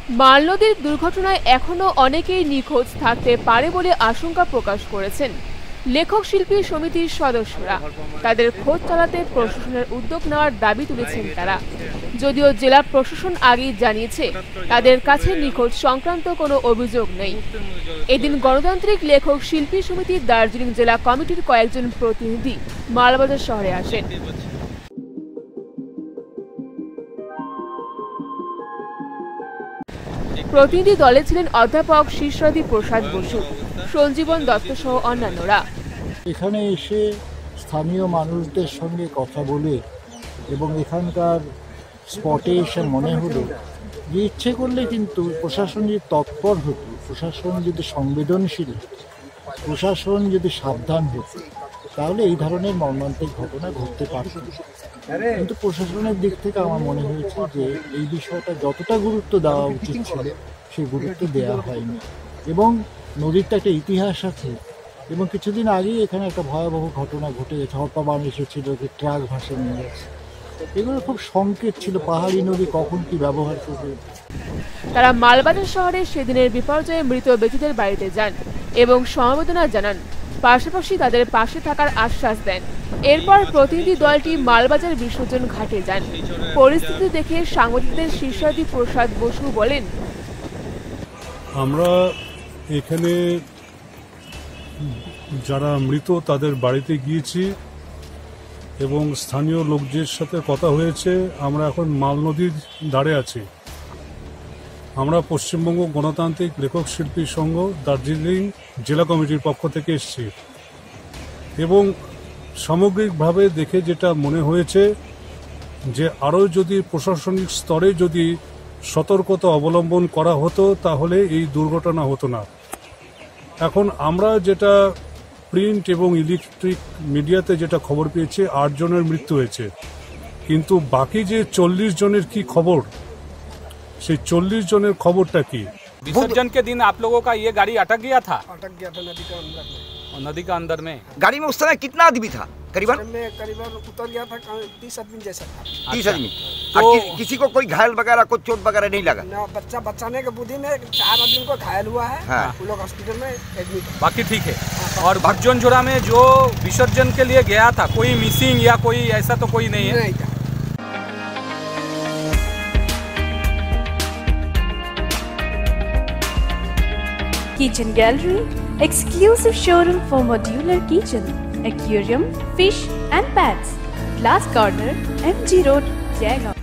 মাল নদীর দুর্ঘটনায় এখনও অনেকেই নিখোঁজ থাকতে পারে বলে আশঙ্কা প্রকাশ করেছেন লেখক শিল্পী সমিতির সদস্যরা। তাদের খোঁজ চালাতে প্রশাসনের উদ্যোগ নেওয়ার দাবি তুলেছেন তারা। যদিও জেলা প্রশাসন আগেই জানিয়েছে তাদের কাছে নিখোঁজ সংক্রান্ত কোনো অভিযোগ নেই। এদিন গণতান্ত্রিক লেখক শিল্পী সমিতির দার্জিলিং জেলা কমিটির কয়েকজন প্রতিনিধি মালবাজার শহরে আসেন। প্রতিনিধি দলে ছিলেন অধ্যাপক শীর্ষাদি প্রসাদ বসু, সঞ্জীবন দত্ত সহ অন্যান্যরা। এখানে এসে স্থানীয় মানুষদের সঙ্গে কথা বলে এবং এখানকার স্পটে এসে মনে হলো যে ইচ্ছে করলে কিন্তু প্রশাসন যদি তৎপর হতো, প্রশাসন যদি সংবেদনশীল, প্রশাসন যদি সাবধান হতো, তাহলে এই ধরনের মর্মান্তিক ঘটনা ঘটতে পারত। কিন্তু প্রশাসনের দিক থেকে আমার মনে হয়েছে যে এই বিষয়টা যতটা গুরুত্ব দেওয়া উচিত ছিল সেই গুরুত্ব দেওয়া হয়নি। এবং নদীর তো একটা ইতিহাস আছে, এবং কিছুদিন আগেই এখানে একটা ভয়াবহ ঘটনা ঘটে গেছে, হরপাবান এসেছিল, যে ট্রাক ভাসে নিয়ে গেছে। এগুলো খুব সংকেত ছিল পাহাড়ি নদী কখন কি ব্যবহার করবে। তারা মালবাজার শহরে সেদিনের বিপর্যয়ে মৃত ব্যক্তিদের বাড়িতে যান এবং সমবেদনা জানান, পাশাপাশি তাদের পাশে থাকার আশ্বাস দেন। এরপর প্রতিনিধি দলটি মালবাজার বিসর্জন ঘাটে যান। পরিস্থিতি দেখে সাংবাদিকদের শীর্ষাদি প্রসাদ বসু বলেন, আমরা এখানে যারা মৃত তাদের বাড়িতে গিয়েছি এবং স্থানীয় লোকদের সাথে কথা হয়েছে। আমরা এখন মাল নদীর ধারে আছি। আমরা পশ্চিমবঙ্গ গণতান্ত্রিক লেখক শিল্পী সংঘ দার্জিলিং জেলা কমিটির পক্ষ থেকে এসেছি এবং সামগ্রিকভাবে দেখে যেটা মনে হয়েছে যে আরও যদি প্রশাসনিক স্তরে যদি সতর্কতা অবলম্বন করা হতো তাহলে এই দুর্ঘটনা হতো না। এখন আমরা যেটা প্রিন্ট এবং ইলেকট্রিক মিডিয়াতে যেটা খবর পেয়েছি 8 জনের মৃত্যু হয়েছে, কিন্তু বাকি যে 40 জনের কি খবর, সেই 40 জনের খবরটা কি? विसर्जन के दिन आप लोगों का ये गाड़ी अटक गया था नदी का अंदर में। गाड़ी में उस समय कितना आदमी था? करीबन उतर गया था 30 आदमी जैसा था। 30 आदमी। तो किसी को कोई घायल वगैरह कोई चोट वगैरह नहीं लगा? ना, बचाने के बुद्धि में 4 आदमी को घायल हुआ है। हाँ। वो लोग हॉस्पिटल में एडमिट है। बाकी ठीक है। और भगजोनझोड़ा में जो विसर्जन के लिए गया था कोई मिसिंग या कोई ऐसा तो कोई नहीं है? नहीं। Kitchen Gallery, exclusive showroom for modular kitchen, aquarium, fish and pets. Glass Corner, MG Road, Jaigaon.